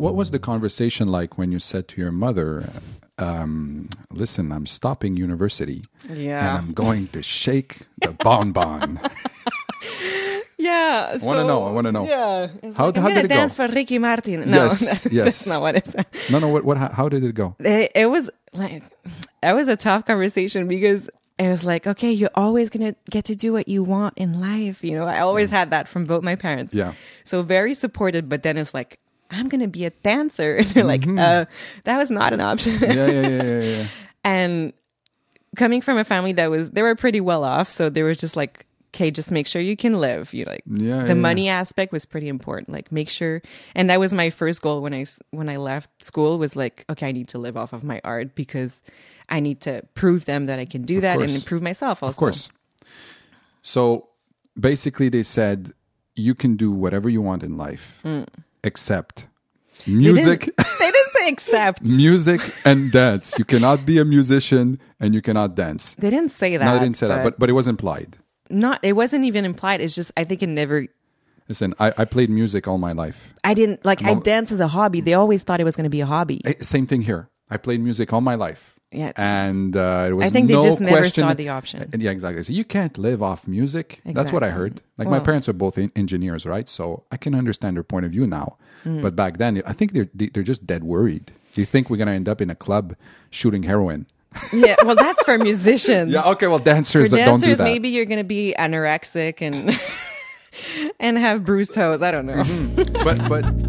what was the conversation like when you said to your mother, listen, I'm stopping university and I'm going to shake the bonbon? Yeah. I want to know. Yeah. How I'm did gonna it go? dance for Ricky Martin. No, Yes. that's not what it said. No. How did it go? It was like, that was a tough conversation because it was like, okay, you're always going to get to do what you want in life. You know, I always had that from both my parents. Yeah. So very supported, but then it's like, I'm going to be a dancer. And they're like, that was not an option. Yeah. And coming from a family they were pretty well off. So they were just like, okay, just make sure you can live. You like the money aspect was pretty important. Like make sure, and that was my first goal when I left school was like, okay, I need to live off of my art because I need to prove them that I can do that and improve myself also. Of course. So basically they said you can do whatever you want in life except music. They didn't say except. Music and dance. You cannot be a musician and you cannot dance. They didn't say that. No, they didn't say that, but it was implied. It wasn't even implied. It's just, I think it never... Listen, I played music all my life. I didn't, like, I danced as a hobby. They always thought it was going to be a hobby. Same thing here. I played music all my life. Yeah. And it was I think no they just never question. saw the option. Yeah, exactly. So you can't live off music. That's what I heard. Like my parents are both engineers, right? So I can understand their point of view now. But back then, I think they're just dead worried. Do you think we're going to end up in a club shooting heroin? Yeah, well, that's for musicians. Yeah, okay, well, dancers for don't do that. Maybe you're going to be anorexic and and have bruised toes. I don't know. But